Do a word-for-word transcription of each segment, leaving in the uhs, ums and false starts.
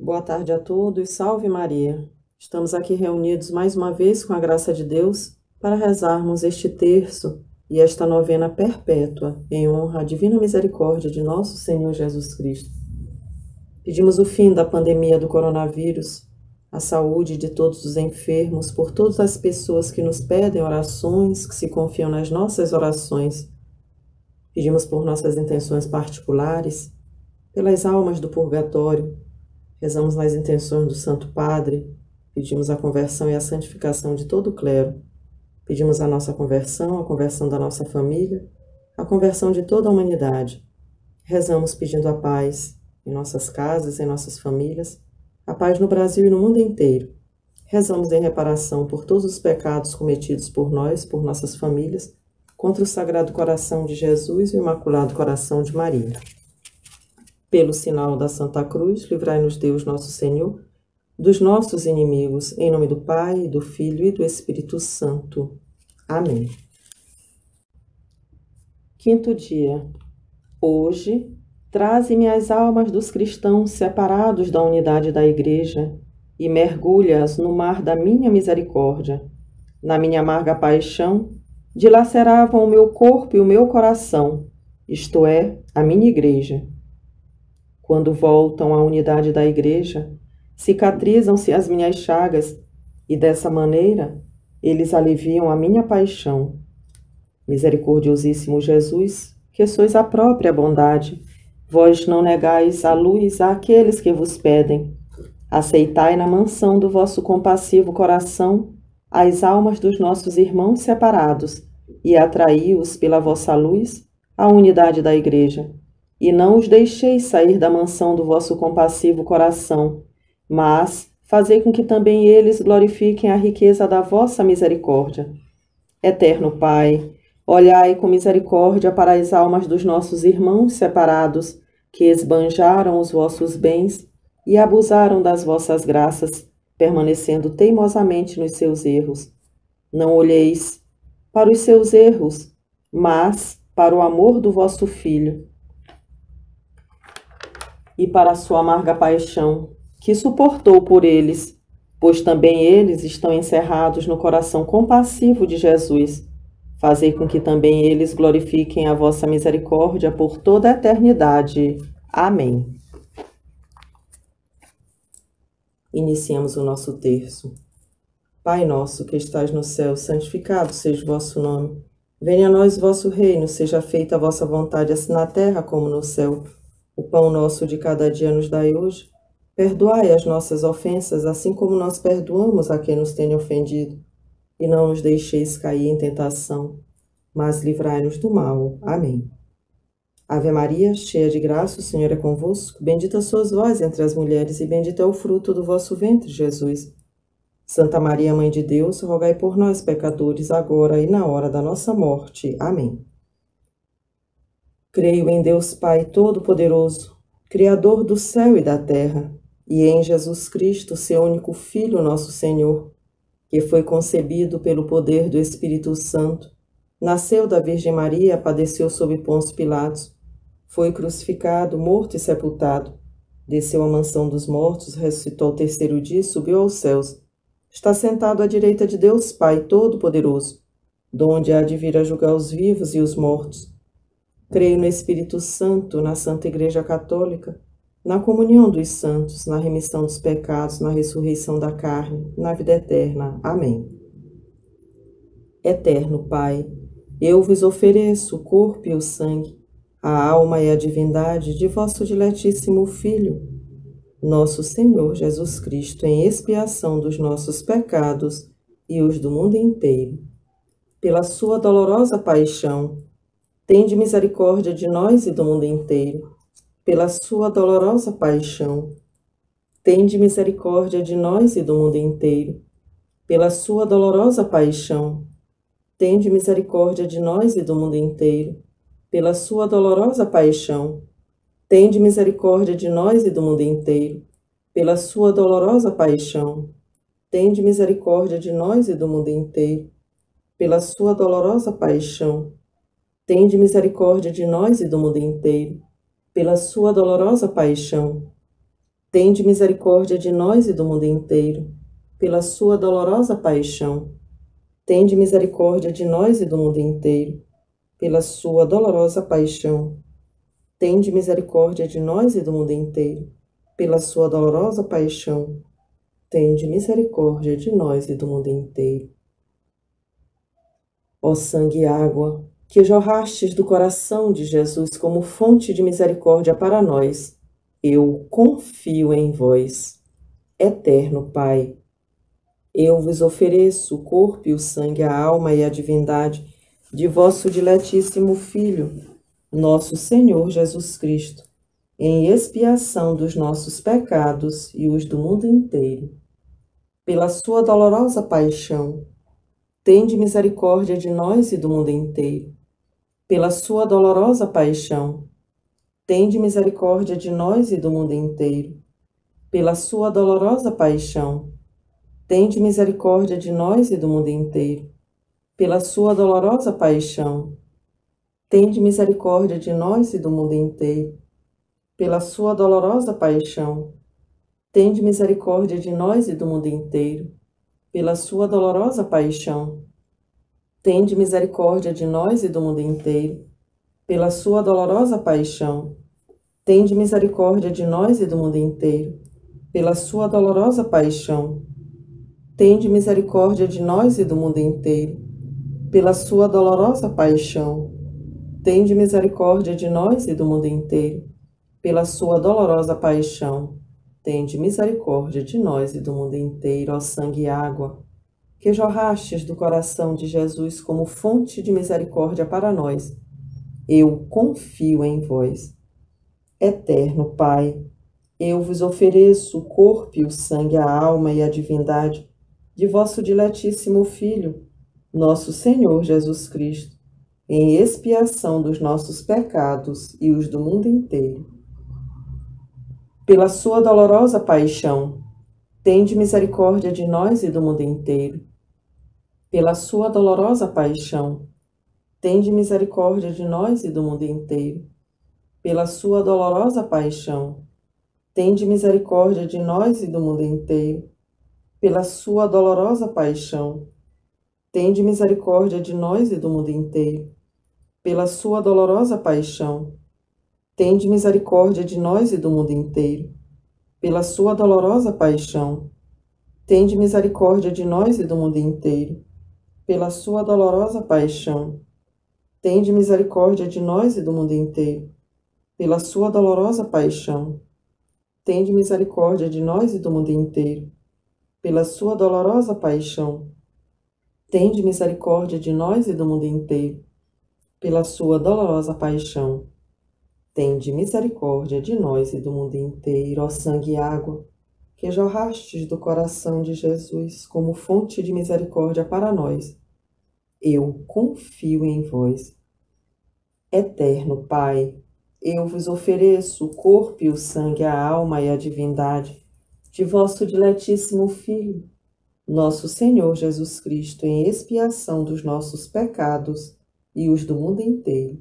Boa tarde a todos, salve Maria. Estamos aqui reunidos mais uma vez com a graça de Deus para rezarmos este terço e esta novena perpétua em honra à divina misericórdia de nosso Senhor Jesus Cristo. Pedimos o fim da pandemia do coronavírus, a saúde de todos os enfermos, por todas as pessoas que nos pedem orações, que se confiam nas nossas orações. Pedimos por nossas intenções particulares, pelas almas do purgatório. Rezamos nas intenções do Santo Padre, pedimos a conversão e a santificação de todo o clero. Pedimos a nossa conversão, a conversão da nossa família, a conversão de toda a humanidade. Rezamos pedindo a paz em nossas casas, em nossas famílias, a paz no Brasil e no mundo inteiro. Rezamos em reparação por todos os pecados cometidos por nós, por nossas famílias, contra o Sagrado Coração de Jesus e o Imaculado Coração de Maria. Pelo sinal da Santa Cruz, livrai-nos Deus nosso Senhor, dos nossos inimigos, em nome do Pai, do Filho e do Espírito Santo. Amém. Quinto dia. Hoje, traze-me as almas dos cristãos separados da unidade da Igreja e mergulha-as no mar da minha misericórdia. Na minha amarga paixão, dilaceravam o meu corpo e o meu coração, isto é, a minha Igreja. Quando voltam à unidade da Igreja, cicatrizam-se as minhas chagas e, dessa maneira, eles aliviam a minha paixão. Misericordiosíssimo Jesus, que sois a própria bondade, vós não negais a luz àqueles que vos pedem. Aceitai na mansão do vosso compassivo coração as almas dos nossos irmãos separados e atraí-os pela vossa luz à unidade da Igreja. E não os deixeis sair da mansão do vosso compassivo coração, mas fazei com que também eles glorifiquem a riqueza da vossa misericórdia. Eterno Pai, olhai com misericórdia para as almas dos nossos irmãos separados, que esbanjaram os vossos bens e abusaram das vossas graças, permanecendo teimosamente nos seus erros. Não olheis para os seus erros, mas para o amor do vosso Filho, e para a sua amarga paixão, que suportou por eles, pois também eles estão encerrados no coração compassivo de Jesus. Fazei com que também eles glorifiquem a vossa misericórdia por toda a eternidade. Amém. Iniciemos o nosso terço. Pai nosso que estais no céu, santificado seja o vosso nome. Venha a nós o vosso reino, seja feita a vossa vontade, assim na terra como no céu. O pão nosso de cada dia nos dai hoje. Perdoai as nossas ofensas, assim como nós perdoamos a quem nos tem ofendido. E não nos deixeis cair em tentação, mas livrai-nos do mal. Amém. Ave Maria, cheia de graça, o Senhor é convosco. Bendita sois vós entre as mulheres, e bendito é o fruto do vosso ventre, Jesus. Santa Maria, Mãe de Deus, rogai por nós, pecadores, agora e na hora da nossa morte. Amém. Creio em Deus Pai Todo-Poderoso, Criador do céu e da terra, e em Jesus Cristo, seu único Filho, nosso Senhor, que foi concebido pelo poder do Espírito Santo, nasceu da Virgem Maria, padeceu sob Pôncio Pilatos, foi crucificado, morto e sepultado, desceu à mansão dos mortos, ressuscitou ao terceiro dia e subiu aos céus. Está sentado à direita de Deus Pai Todo-Poderoso, donde há de vir a julgar os vivos e os mortos. Creio no Espírito Santo, na Santa Igreja Católica, na comunhão dos santos, na remissão dos pecados, na ressurreição da carne, na vida eterna. Amém. Eterno Pai, eu vos ofereço o corpo e o sangue, a alma e a divindade de vosso diletíssimo Filho, nosso Senhor Jesus Cristo, em expiação dos nossos pecados e os do mundo inteiro. Pela sua dolorosa paixão, tende misericórdia de nós e do mundo inteiro. Pela sua dolorosa paixão, tende misericórdia de nós e do mundo inteiro. Pela sua dolorosa paixão, tende misericórdia de nós e do mundo inteiro. Pela sua dolorosa paixão, tende misericórdia de nós e do mundo inteiro. Pela sua dolorosa paixão, tende misericórdia de nós e do mundo inteiro. Pela sua dolorosa paixão, tende misericórdia de nós e do mundo inteiro. Pela sua dolorosa paixão, tende misericórdia de nós e do mundo inteiro, pela sua dolorosa paixão. Tende misericórdia de nós e do mundo inteiro, pela sua dolorosa paixão. Tende misericórdia de nós e do mundo inteiro, pela sua dolorosa paixão. Tende misericórdia de nós e do mundo inteiro. Ó sangue e água, que jorrastes do coração de Jesus como fonte de misericórdia para nós, eu confio em vós. Eterno Pai, eu vos ofereço o corpo e o sangue, a alma e a divindade de vosso diletíssimo Filho, nosso Senhor Jesus Cristo, em expiação dos nossos pecados e os do mundo inteiro. Pela sua dolorosa paixão, tende misericórdia de nós e do mundo inteiro. Pela sua dolorosa paixão, tende misericórdia de nós e do mundo inteiro. Pela sua dolorosa paixão, tende misericórdia de nós e do mundo inteiro. Pela sua dolorosa paixão, tende misericórdia de nós e do mundo inteiro. Pela sua dolorosa paixão, tende misericórdia de nós e do mundo inteiro. Pela sua dolorosa paixão, tende misericórdia de nós e do mundo inteiro. Pela sua dolorosa paixão, tende misericórdia de nós e do mundo inteiro. Pela sua dolorosa paixão, tende misericórdia de nós e do mundo inteiro. Pela sua dolorosa paixão, tende misericórdia de nós e do mundo inteiro. Pela sua dolorosa paixão, tende misericórdia de nós e do mundo inteiro, ó sangue e água, que jorrastes do coração de Jesus como fonte de misericórdia para nós. Eu confio em vós. Eterno Pai, eu vos ofereço o corpo e o sangue, a alma e a divindade de vosso diletíssimo Filho, nosso Senhor Jesus Cristo, em expiação dos nossos pecados e os do mundo inteiro. Pela sua dolorosa paixão, tende misericórdia de nós e do mundo inteiro. Pela sua dolorosa paixão, tende misericórdia de nós e do mundo inteiro. Pela sua dolorosa paixão, tende misericórdia de nós e do mundo inteiro. Pela sua dolorosa paixão, tende misericórdia de nós e do mundo inteiro. Pela sua dolorosa paixão, tende misericórdia de nós e do mundo inteiro. Pela sua dolorosa paixão, tende misericórdia de nós e do mundo inteiro. Pela sua dolorosa paixão, tende misericórdia de nós e do mundo inteiro. Pela sua dolorosa paixão, tende misericórdia de nós e do mundo inteiro. Pela sua dolorosa paixão, tende misericórdia de nós e do mundo inteiro. Pela sua dolorosa paixão, tende misericórdia de nós e do mundo inteiro, ó sangue e água, que jorrastes do coração de Jesus como fonte de misericórdia para nós. Eu confio em vós. Eterno Pai, eu vos ofereço o corpo e o sangue, a alma e a divindade de vosso diletíssimo Filho, nosso Senhor Jesus Cristo, em expiação dos nossos pecados e os do mundo inteiro.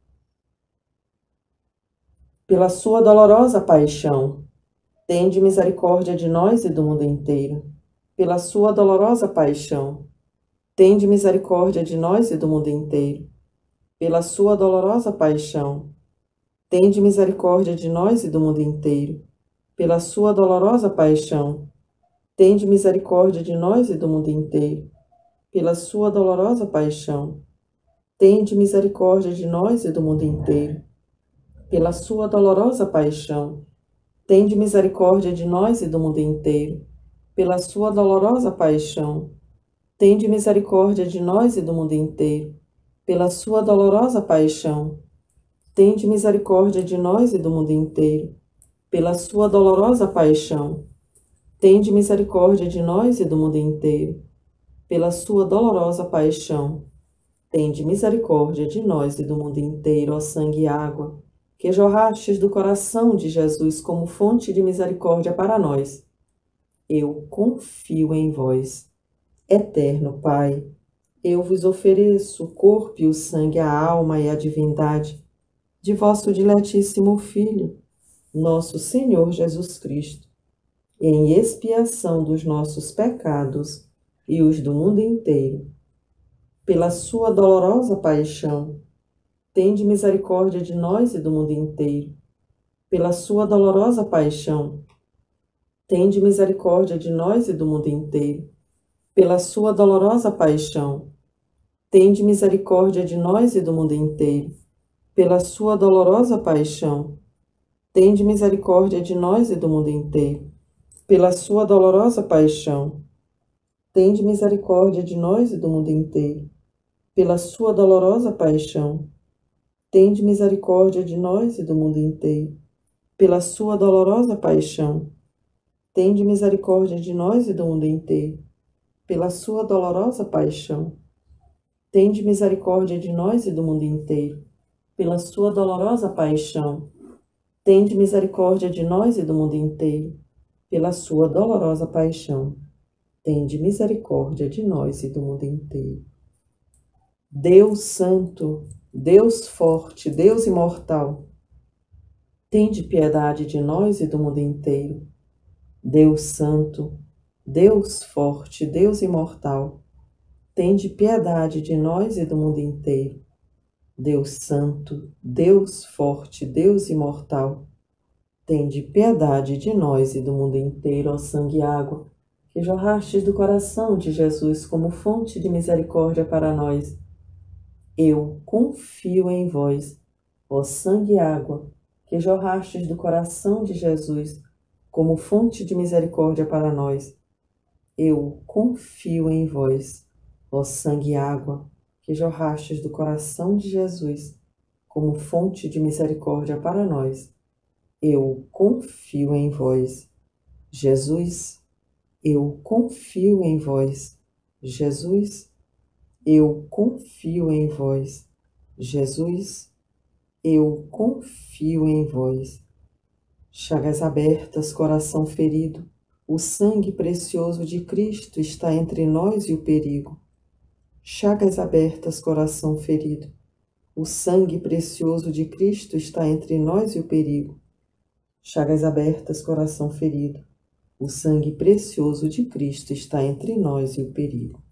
Pela sua dolorosa paixão, tende misericórdia de nós e do mundo inteiro. Pela sua dolorosa paixão, tende misericórdia de nós e do mundo inteiro. Pela sua dolorosa paixão, tende misericórdia de nós e do mundo inteiro. Pela sua dolorosa paixão, tende misericórdia de nós e do mundo inteiro. Pela sua dolorosa paixão, tende misericórdia de nós e do mundo inteiro. Pela sua dolorosa paixão, tende misericórdia de nós e do mundo inteiro. Pela sua dolorosa paixão, tende misericórdia de nós e do mundo inteiro. Pela sua dolorosa paixão, tende misericórdia de nós e do mundo inteiro. Pela sua dolorosa paixão, tende misericórdia de nós e do mundo inteiro. Pela sua dolorosa paixão, tende misericórdia de nós e do mundo inteiro, ó sangue e água, que jorrastes do coração de Jesus como fonte de misericórdia para nós. Eu confio em vós. Eterno Pai, eu vos ofereço o corpo e o sangue, a alma e a divindade de vosso diletíssimo Filho, nosso Senhor Jesus Cristo, em expiação dos nossos pecados e os do mundo inteiro. Pela sua dolorosa paixão, tende misericórdia de nós e do mundo inteiro. Pela sua dolorosa paixão, tende misericórdia de nós e do mundo inteiro. Pela sua dolorosa paixão, tende misericórdia de nós e do mundo inteiro. Pela sua dolorosa paixão, tende misericórdia de nós e do mundo inteiro. Pela sua dolorosa paixão, tende misericórdia de nós e do mundo inteiro. Pela sua dolorosa paixão, tende misericórdia de nós e do mundo inteiro. Pela sua dolorosa paixão, tende misericórdia de nós e do mundo inteiro. Pela sua dolorosa paixão, tende misericórdia de nós e do mundo inteiro. Pela sua dolorosa paixão, tende misericórdia de nós e do mundo inteiro. Pela sua dolorosa paixão, tende misericórdia de nós e do mundo inteiro. Deus Santo, Deus Forte, Deus Imortal, tende piedade de nós e do mundo inteiro. Deus Santo, Deus Forte, Deus Imortal, tende piedade de nós e do mundo inteiro. Deus Santo, Deus Forte, Deus Imortal, tende piedade de nós e do mundo inteiro, ó sangue e água, que jorrastes do coração de Jesus como fonte de misericórdia para nós. Eu confio em vós, ó sangue e água, que jorrastes do coração de Jesus como fonte de misericórdia para nós. Eu confio em vós, ó sangue e água, que jorrastes do coração de Jesus como fonte de misericórdia para nós. Eu confio em vós, Jesus. Eu confio em vós, Jesus. Eu confio em vós, Jesus. Eu confio em vós. Chagas abertas, coração ferido, o sangue precioso de Cristo está entre nós e o perigo. Chagas abertas, coração ferido, o sangue precioso de Cristo está entre nós e o perigo. Chagas abertas, coração ferido, o sangue precioso de Cristo está entre nós e o perigo.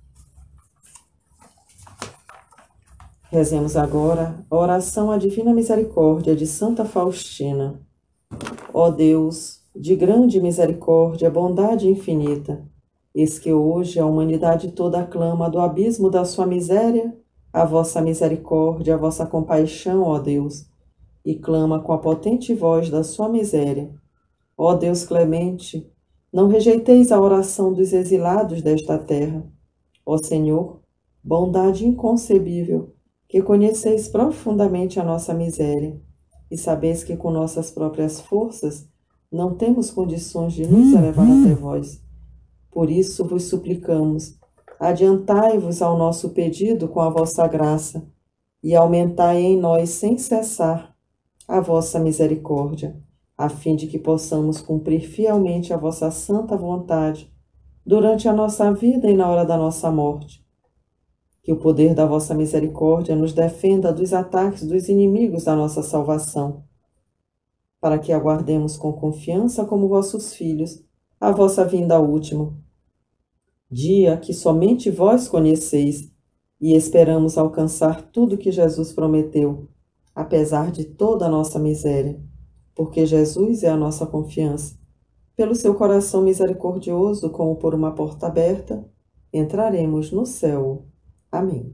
Rezemos agora a oração à Divina Misericórdia de Santa Faustina. Ó Deus, de grande misericórdia, bondade infinita, eis que hoje a humanidade toda aclama do abismo da sua miséria a vossa misericórdia, a vossa compaixão, ó Deus, e clama com a potente voz da sua miséria. Ó Deus clemente, não rejeiteis a oração dos exilados desta terra. Ó Senhor, bondade inconcebível, que conheceis profundamente a nossa miséria, e sabeis que com nossas próprias forças não temos condições de nos elevar até vós. Por isso vos suplicamos, adiantai-vos ao nosso pedido com a vossa graça, e aumentai em nós sem cessar a vossa misericórdia, a fim de que possamos cumprir fielmente a vossa santa vontade durante a nossa vida e na hora da nossa morte. Que o poder da vossa misericórdia nos defenda dos ataques dos inimigos da nossa salvação, para que aguardemos com confiança como vossos filhos a vossa vinda última, dia que somente vós conheceis, e esperamos alcançar tudo que Jesus prometeu, apesar de toda a nossa miséria, porque Jesus é a nossa confiança. Pelo seu coração misericordioso, como por uma porta aberta, entraremos no céu. Amém.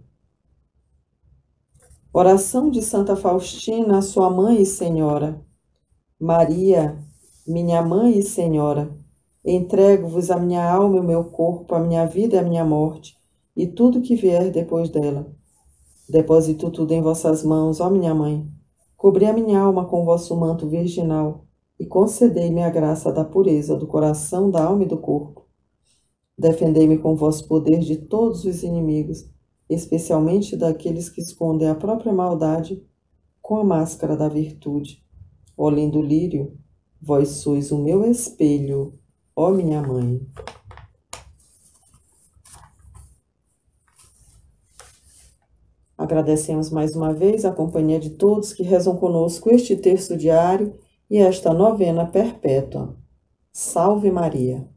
Oração de Santa Faustina, sua mãe e senhora. Maria, minha mãe e senhora, entrego-vos a minha alma e o meu corpo, a minha vida e a minha morte, e tudo que vier depois dela. Deposito tudo em vossas mãos, ó minha mãe. Cobri a minha alma com vosso manto virginal, e concedei-me a graça da pureza do coração, da alma e do corpo. Defendei-me com vosso poder de todos os inimigos, especialmente daqueles que escondem a própria maldade com a máscara da virtude. Ó lindo lírio, vós sois o meu espelho, ó minha mãe. Agradecemos mais uma vez a companhia de todos que rezam conosco este terço diário e esta novena perpétua. Salve Maria!